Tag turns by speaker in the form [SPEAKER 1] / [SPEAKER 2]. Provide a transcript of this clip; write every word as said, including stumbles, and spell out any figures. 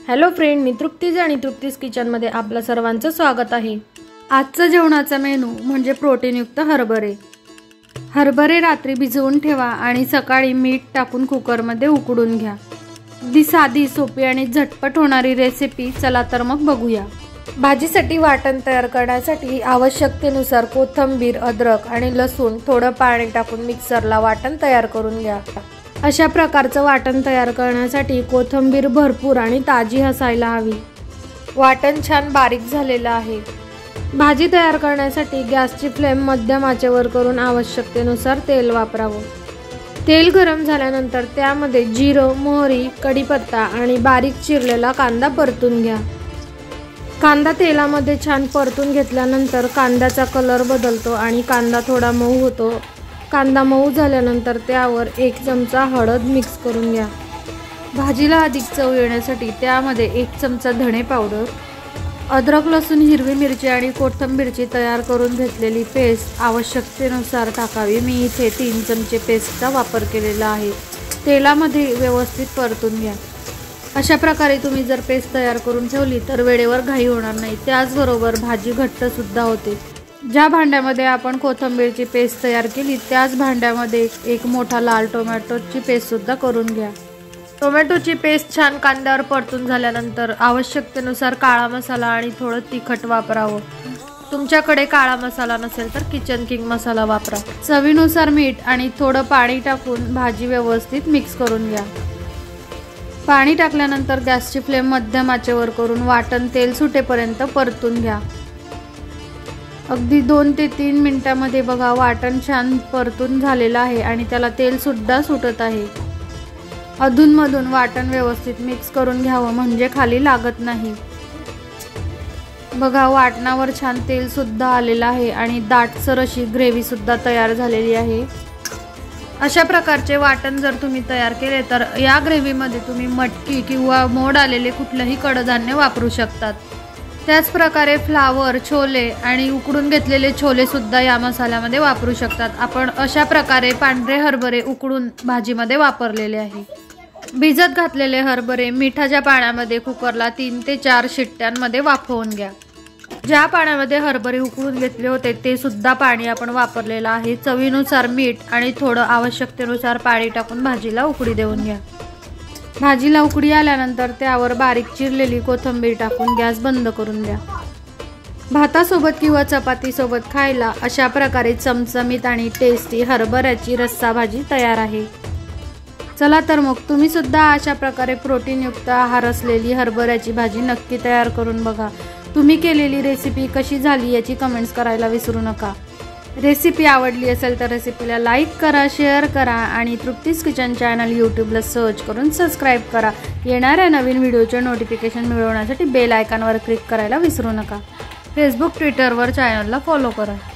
[SPEAKER 1] Hello friend, मी तृप्तीज आणि तृप्तीज किचनमध्ये आपलं सर्वांचं स्वागत आहे। आजचा जेवणाचा मेनू म्हणजे प्रोटीनयुक्त हरभरे। हरभरे रात्री भिजवून ठेवा आणि सकाळी मीठ टाकून कुकरमध्ये उकडून घ्या। दी साधी, सोपी आणि झटपट होणारी रेसिपी चला तर मग बघूया। भाजीसाठी वाटण तयार करण्यासाठी आवश्यकतेनुसार कोथिंबीर, अद्रक आणि लसूण थोडं पाणी टाकून मिक्सरला वाटण तयार करून घ्या। अशा प्रकारचं वाटण तयार करण्यासाठी कोथिंबीर भरपूर आणि ताजी असायला हवी। वाटण छान बारीक झालेलं आहे। भाजी तयार करण्यासाठी गॅसची फ्लेम मध्यम आचेवर करून आवश्यकतेनुसार तेल वापरावं। तेल गरम झाल्यानंतर त्यामध्ये जिरं, मोहरी, कढीपत्ता आणि बारीक चिरलेला कांदा परतून घ्या। कांदा तेलामध्ये छान परतून घेतल्यानंतर कांद्याचा कलर बदलतो आणि कांदा थोडा मऊ होतो। कांदा मऊ झाल्यानंतर त्यावर एक चमचा हळद मिक्स करून घ्या। भाजीला अधिक चव येण्यासाठी त्यामध्ये एक चमचा धणे पावडर, अद्रक, लसूण, हिरवी मिरची आणि कोथिंबीरची तयार करून घेतलेली पेस्ट आवश्यकतेनुसार टाकावी। मी इथे तीन चमचे पेस्टचा वापर केलेला आहे। तेलामध्ये व्यवस्थित परतून घ्या। अशा प्रकारे तुम्ही जर पेस्ट तयार करून ठेवली तर वेळेवर घाई होणार नाही, त्याचबरोबर भाजी घट्ट सुद्धा होते। ज्या भांड्यामध्ये आपण कोथिंबीरची पेस्ट तयार केली त्याच भांड्यामध्ये एक मोठा लाल टोमॅटोची पेस्ट सुद्धा करून घ्या। टोमॅटोची पेस्ट छान कांद्यावर परतून झाल्यानंतर आवश्यकतेनुसार काळा मसाला आणि थोडं तिखट वापरावं। तुमच्याकडे काळा मसाला नसेल तर किचन किंग मसाला वापरा। चवीनुसार मीठ आणि थोडं पाणी टाकून भाजी व्यवस्थित मिक्स करून घ्या। पाणी टाकल्यानंतर गॅसची फ्लेम मध्यम आचेवर करून वाटण तेल सुटेपर्यंत परतून घ्या। अगदी दोन ते तीन मिनिटांमध्ये बघा वाटण छान परतून झालेलं आहे आणि त्याला तेल सुद्धा सुटत आहे। अधूनमधून वाटण व्यवस्थित मिक्स करून घ्यावं म्हणजे खाली लागत नाही। बघा वाटणावर छान तेल सुद्धा आलेलं आहे आणि दाटसर अशी ग्रेव्ही सुद्धा तयार झालेली आहे। अशा प्रकारचे वाटण जर तुम्ही तयार केले तर या ग्रेव्हीमध्ये तुम्ही मटकी किंवा मोड आलेले कुठलेही कडधान्य वापरू शकतात। त्याच प्रकारे फ्लावर, छोले आणि उकडून घेतलेले छोले सुद्धा या मसाल्यामध्ये वापरू शकतात। आपण अशा प्रकारे पांढरे हरभरे उकडून भाजीमध्ये वापरलेले आहे। भिजत घातलेले हरभरे मिठाच्या पाण्यामध्ये कुकरला तीन ते चार शिट्ट्यांमध्ये वाफवून घ्या। ज्या पाण्यामध्ये हरभरे उकडून घेतले होते ते सुद्धा पाणी आपण वापरलेलं आहे। चवीनुसार मीठ आणि थोडं आवश्यकतेनुसार पाणी टाकून भाजीला उकळी देऊन घ्या। भाजीला उकळी आल्यानंतर त्यावर बारीक चिरलेली कोथिंबीर टाकून गॅस बंद करून द्या। भातासोबत किंवा चपातीसोबत खायला अशा प्रकारे चमचमीत आणि टेस्टी हरभऱ्याची रस्सा भाजी तयार आहे। चला तर मग तुम्ही सुद्धा अशा प्रकारे प्रोटीनयुक्त आहार असलेली हरभऱ्याची भाजी नक्की तयार करून बघा। तुम्ही केलेली रेसिपी कशी झाली याची कमेंट्स करायला विसरू नका। रेसिपी आवडली असेल तर रेसिपीला लाईक करा, शेअर करा आणि तृप्तीज किचन चॅनल यूट्यूबला सर्च करून सबस्क्राईब करा। येणाऱ्या नवीन व्हिडिओचे नोटिफिकेशन मिळवण्यासाठी बेल आयकॉनवर क्लिक करायला विसरू नका। फेसबुक, ट्विटरवर चॅनलला फॉलो करा।